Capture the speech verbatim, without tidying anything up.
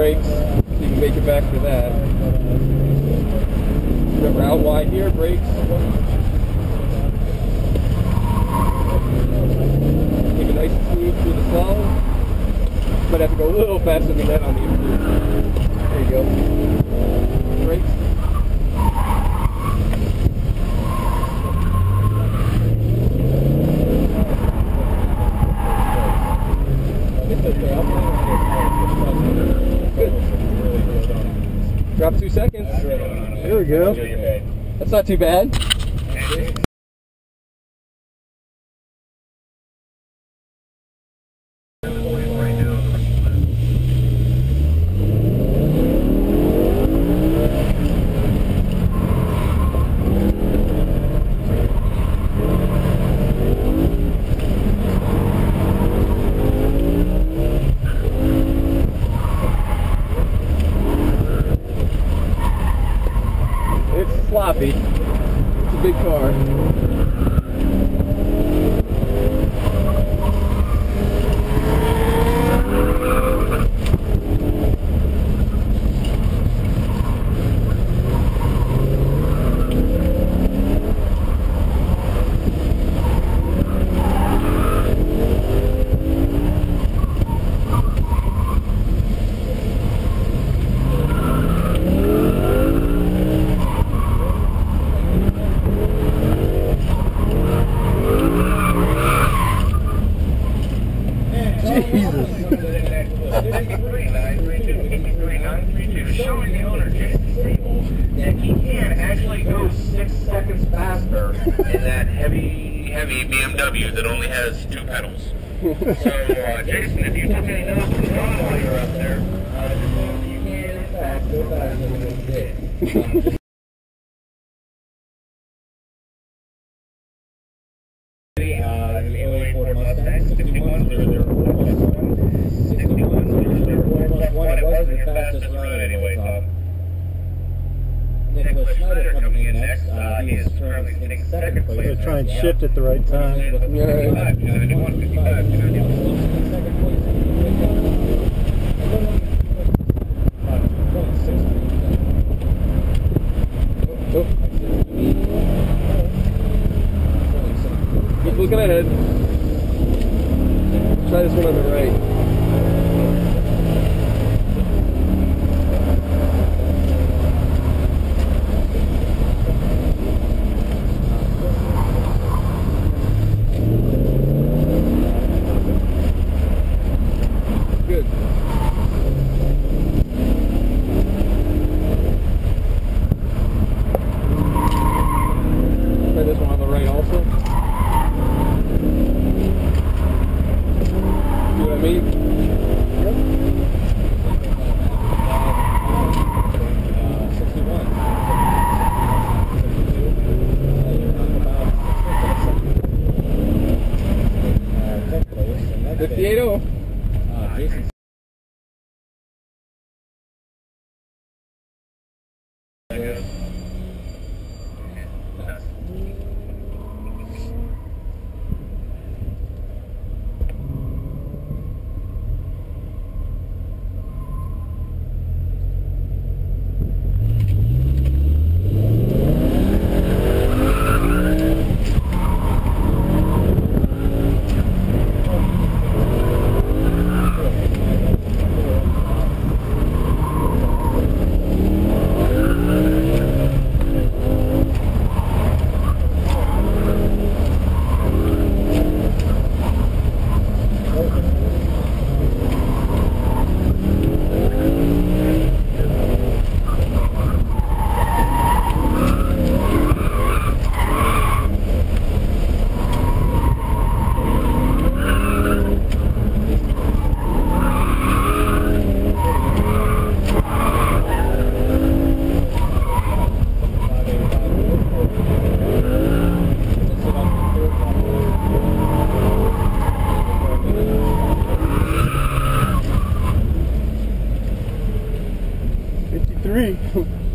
brakes so you can make it back for that. Remember, out wide here, brakes. Take it nice and smooth through the slow. Might have to go a little faster than that on the improve. There you go. Brakes. Good. Drop two seconds. There we go. That's not too bad. Sloppy. It's a big car. Showing the owner Jason Stable that he can actually go six seconds faster in that heavy, heavy B M W that only has two pedals. So, uh, Jason, if you took any notes from Ron while you were up there, uh, you can in fact go faster than you did. Um, Uh, the early Ford Mustang, sixty-ones were their four plus one, sixty-ones were their four plus one. It wasn't your fastest run anyway, Tom. Nicholas Schneider coming in next. Uh, he is currently sitting second place. They're trying to shift at the right time. Yeah. ninety-one fifty-five. Keep looking ahead. Try this one on the right. Good. Try this one on the right also. fifty-eight oh. Uh, Jason. fifty-three.